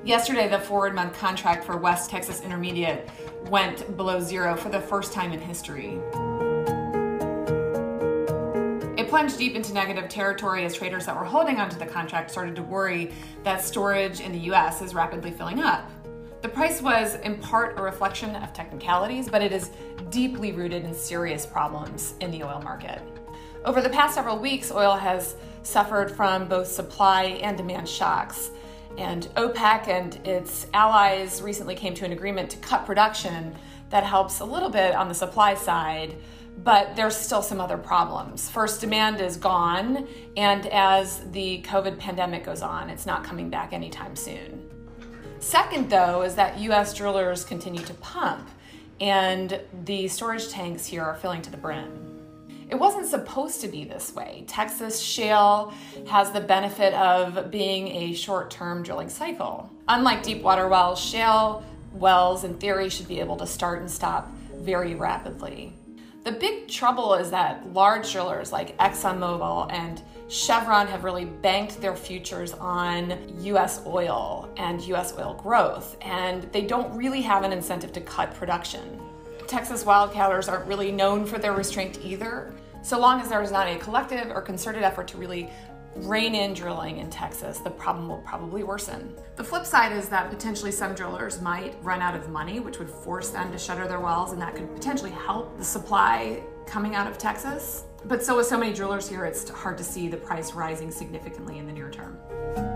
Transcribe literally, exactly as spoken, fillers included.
Yesterday, the forward month contract for West Texas Intermediate went below zero for the first time in history. It plunged deep into negative territory as traders that were holding onto the contract started to worry that storage in the U S is rapidly filling up. The price was in part a reflection of technicalities, but it is deeply rooted in serious problems in the oil market. Over the past several weeks, oil has suffered from both supply and demand shocks. And OPEC and its allies recently came to an agreement to cut production that helps a little bit on the supply side, but there's still some other problems. First, demand is gone, and as the COVID pandemic goes on, it's not coming back anytime soon. Second, though, is that U S drillers continue to pump, and the storage tanks here are filling to the brim. It wasn't supposed to be this way. Texas shale has the benefit of being a short-term drilling cycle. Unlike deep water wells, shale wells, in theory, should be able to start and stop very rapidly. The big trouble is that large drillers like ExxonMobil and Chevron have really banked their futures on U S oil and U S oil growth, and they don't really have an incentive to cut production. Texas wildcatters aren't really known for their restraint either. So long as there is not a collective or concerted effort to really rein in drilling in Texas, the problem will probably worsen. The flip side is that potentially some drillers might run out of money, which would force them to shutter their wells, and that could potentially help the supply coming out of Texas. But so with so many drillers here, it's hard to see the price rising significantly in the near term.